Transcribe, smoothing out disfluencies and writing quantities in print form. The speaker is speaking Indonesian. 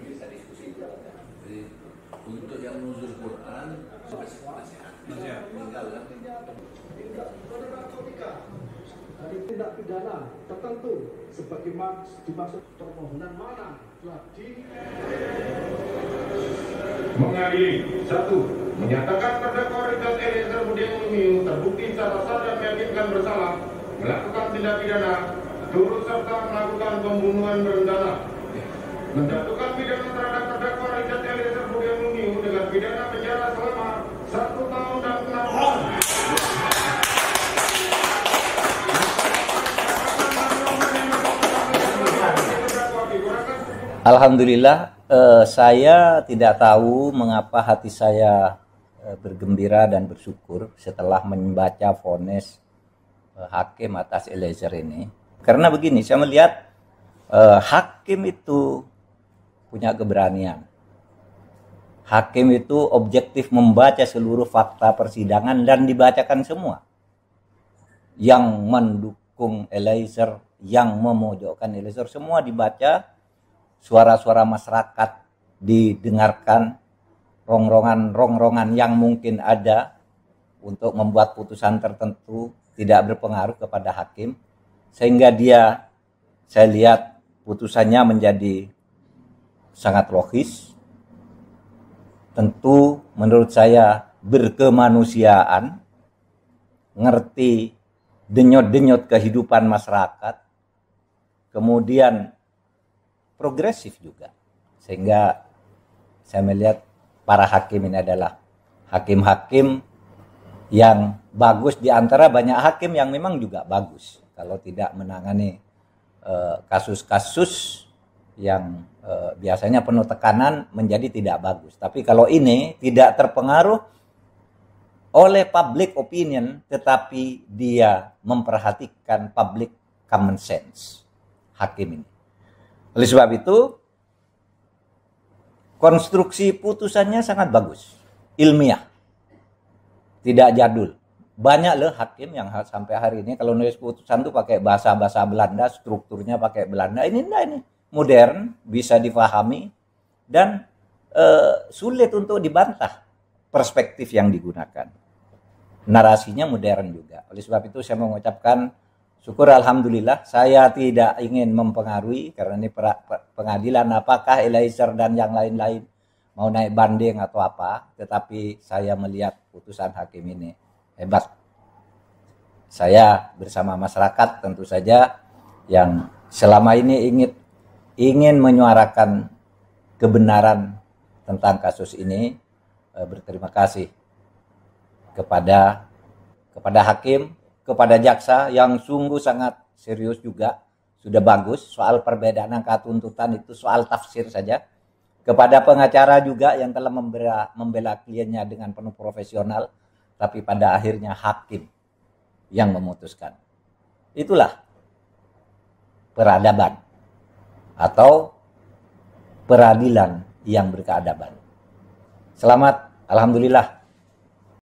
bisa diskusi itu. Jadi untuk yang nuzul Quran nasihat. Tinggal kan. Dari tindak pidana tertentu sebagaimana dimaksud permohonan mana telah mengadili. 1. Menyatakan terdakwa Richard Eliezer Budiang Lumiu terbukti secara sah dan meyakinkan bersalah melakukan tindak pidana turut serta melakukan pembunuhan berencana, menjatuhkan pidana terhadap terdakwa Richard Eliezer Budiang Lumiu dengan pidana penjara selama 1 tahun dan 6 bulan. Alhamdulillah, saya tidak tahu mengapa hati saya bergembira dan bersyukur setelah membaca vonis hakim atas Eliezer ini. Karena begini, saya melihat hakim itu punya keberanian. Hakim itu objektif membaca seluruh fakta persidangan dan dibacakan semua. Yang mendukung Eliezer, yang memojokkan Eliezer, semua dibaca. Suara-suara masyarakat didengarkan, rongrongan yang mungkin ada untuk membuat putusan tertentu tidak berpengaruh kepada hakim, sehingga saya lihat putusannya menjadi sangat logis, tentu menurut saya berkemanusiaan, ngerti denyut-denyut kehidupan masyarakat, kemudian progresif juga, sehingga saya melihat para hakim ini adalah hakim-hakim yang bagus di antara banyak hakim yang memang juga bagus kalau tidak menangani kasus-kasus yang biasanya penuh tekanan menjadi tidak bagus. Tapi kalau ini tidak terpengaruh oleh public opinion, tetapi dia memperhatikan public common sense, hakim ini. Oleh sebab itu, konstruksi putusannya sangat bagus, ilmiah, tidak jadul. Banyak loh hakim yang sampai hari ini kalau nulis putusan tuh pakai bahasa Belanda, strukturnya pakai Belanda. Ini modern, bisa difahami, dan sulit untuk dibantah perspektif yang digunakan. Narasinya modern juga. Oleh sebab itu saya mengucapkan syukur, alhamdulillah. Saya tidak ingin mempengaruhi karena ini pengadilan apakah Eliezer dan yang lain-lain mau naik banding atau apa, tetapi saya melihat putusan hakim ini hebat. Saya bersama masyarakat tentu saja yang selama ini ingin menyuarakan kebenaran tentang kasus ini, berterima kasih kepada hakim, kepada jaksa yang sungguh sangat serius juga, sudah bagus. Soal perbedaan angka tuntutan itu soal tafsir saja. Kepada pengacara juga yang telah membela kliennya dengan penuh profesional, tapi pada akhirnya hakim yang memutuskan. Itulah peradaban atau peradilan yang berkeadaban. Selamat, alhamdulillah.